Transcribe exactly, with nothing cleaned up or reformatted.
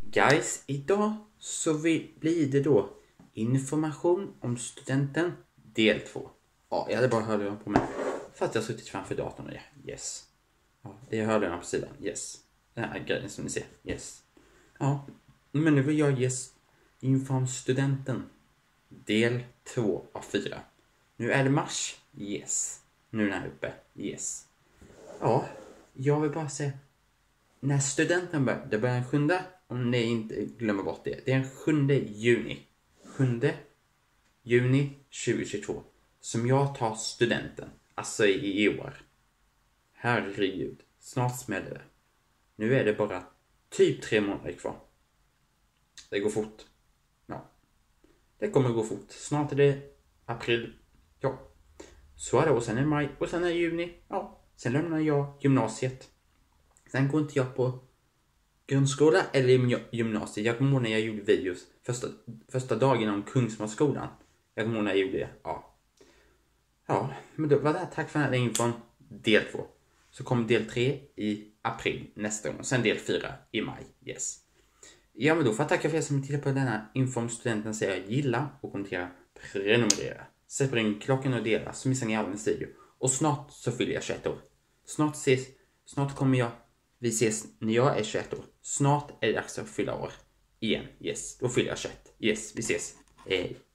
Guys, idag så vi, blir det då information om studenten del två. Ja, jag hade bara hörde på mig för att jag suttit framför datorn och det. Yes. Ja, det är hörlurarna på sidan. Yes. Den här grejen som ni ser. Yes. Ja, men nu vill jag ge info om studenten del två av fyra. Nu är det mars. Yes. Nu är den här uppe. Yes. Ja, jag vill bara säga när studenten börjar, det börjar den sjunde, om ni inte glömmer bort det. Det är den sjunde juni. sjunde juni tjugohundratjugotvå. Som jag tar studenten. Alltså i, i år. Herregud. Snart smäller det. Nu är det bara typ tre månader kvar. Det går fort. Ja. Det kommer gå fort. Snart är det april. Ja. Så är det. Och sen är det maj. Och sen är det juni. Ja. Sen lämnar jag gymnasiet. Sen går inte jag på grundskola eller gymnasiet. Jag kommer ihåg när jag gjorde videos första, första dagen om Kungsmarsskolan. Jag kommer ihåg när jag gjorde det. Ja. Ja, men då var det här. Tack för den här infon. Del två. Så kommer del tre i april nästa gång. Sen del fyra i maj. Yes. Ja, men då får jag tacka för er som tittar på denna info om studenten. Säger gilla och kommentera, prenumerera. Sätt på ring klockan och dela så missar ni aldrig en video. Och snart så fyller jag tjugoett år. Snart ses, snart kommer jag, vi ses när jag är tjugoett år. Snart är det dags att fylla år igen. Yes, då fyller jag tjugoett. Yes, vi ses. Hej.